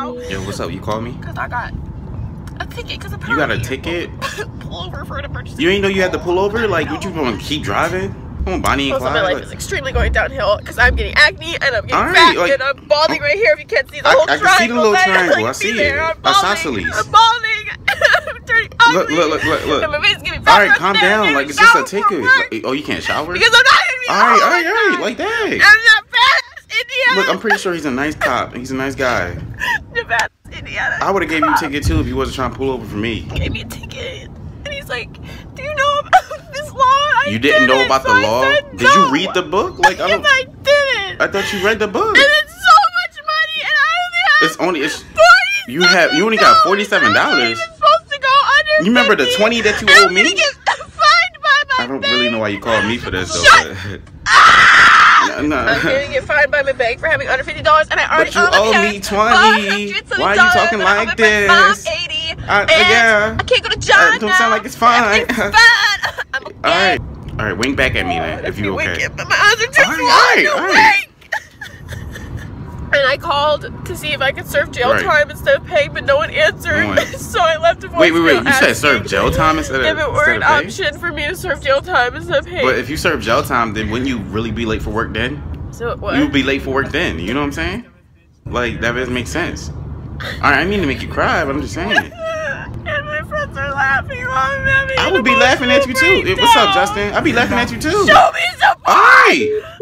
bro. Yo, what's up? You called me? Because I got a ticket. Because You got a ticket? Pull over for an emergency. You ain't know you had to pull over? Like, what you want to keep driving? Come on, Bonnie and Clyde. My life is extremely going downhill because I'm getting acne and I'm getting fat like, and I'm balding right here. If you can't see the whole triangle. I can see the little triangle. I see it. it. Isosceles. I'm balding. I'm turning ugly. Look. And my face is getting fat. Alright, calm down. Like, it's just a ticket. Like, oh, you can't shower? Because I'm not going to be Alright. Like that. I'm not fat, Indiana. Look, I'm pretty sure he's a nice cop. He's a nice guy. Nevada, Indiana. I would have gave you a ticket too if he wasn't trying to pull over for me. He gave me a ticket. And he's like, do you know about this law? You didn't know about the law? Did you read the book? Like, I didn't. I thought you read the book. And it's so much money, and I only have you only got $47. supposed to go under. You remember the 20 that you owed me? Fined by my I don't really know why you called me for this though. I'm gonna get fined by my bank for having under $50, and I already owe me 20. Why are you talking like this? 80. Yeah. I can't go to John Don't sound like it's fine. I'm okay. All right, wink back at me then if you okay. But my eyes are too All right. And I called to see if I could serve jail time instead of paying, but no one answered. So I left a voicemail. Wait. You said serve jail time instead of if it were an option for me to serve jail time instead of paying. But if you serve jail time, then wouldn't you really be late for work then? So what? You would be late for work then. You know what I'm saying? Like, that doesn't make sense. All right, I mean to make you cry, but I'm just saying. And my friends are laughing while I'm having I would be laughing at you too. What's up, Justin? I'd be laughing at you too. Show me some. All right.